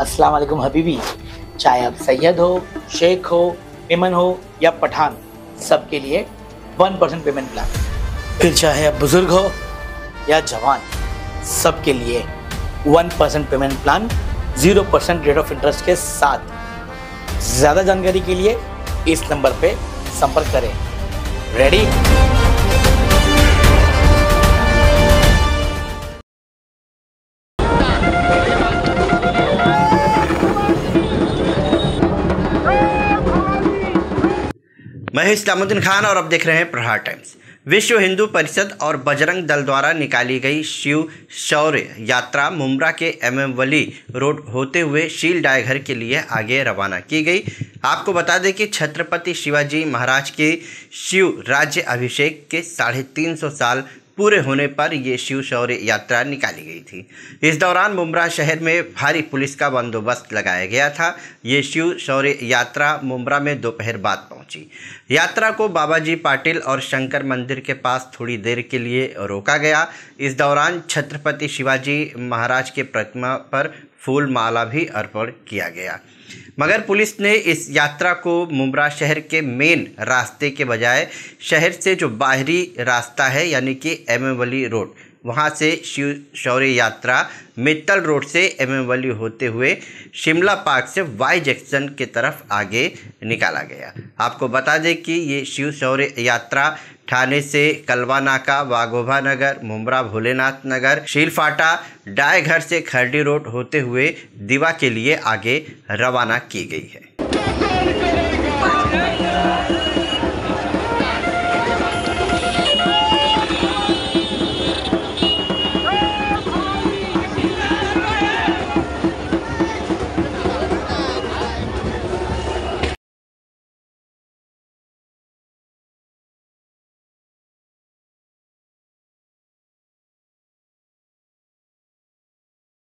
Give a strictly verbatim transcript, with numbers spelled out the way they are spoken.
अस्सलाम वालेकुम हबीबी। चाहे आप सैयद हो, शेख हो, मेमन हो या पठान, सबके लिए वन परसेंट पेमेंट प्लान। फिर चाहे आप बुजुर्ग हो या जवान, सबके लिए one percent payment plan zero percent rate of interest के साथ। ज़्यादा जानकारी के लिए इस नंबर पे संपर्क करें। रेडी? मैं इस्लामुद्दीन खान और अब देख रहे हैं प्रहार टाइम्स। विश्व हिंदू परिषद और बजरंग दल द्वारा निकाली गई शिव शौर्य यात्रा मुंब्रा के एमएम वली रोड होते हुए शील डायघर के लिए आगे रवाना की गई। आपको बता दें कि छत्रपति शिवाजी महाराज के शिव राज्य अभिषेक के साढ़े तीन सौ साल पूरे होने पर ये शिव शौर्य यात्रा निकाली गई थी। इस दौरान मुंब्रा शहर में भारी पुलिस का बंदोबस्त लगाया गया था। ये शिव शौर्य यात्रा मुंब्रा में दोपहर बाद पहुंची। यात्रा को बाबाजी पाटिल और शंकर मंदिर के पास थोड़ी देर के लिए रोका गया। इस दौरान छत्रपति शिवाजी महाराज के प्रतिमा पर फूल माला भी अर्पण किया गया, मगर पुलिस ने इस यात्रा को मुंब्रा शहर के मेन रास्ते के बजाय शहर से जो बाहरी रास्ता है यानी कि एमएम वली रोड, वहां से शिव शौर्य यात्रा मित्तल रोड से एमएम वली होते हुए शिमला पार्क से वाई जंक्शन की तरफ आगे निकाला गया। आपको बता दें कि ये शिव शौर्य यात्रा ठाणे से कलवा नाका, वाघोबा नगर, मुंब्रा भोलेनाथ नगर, शीलफाटा, डायघर से खरडी रोड होते हुए दीवा के लिए आगे रवाना की गई है।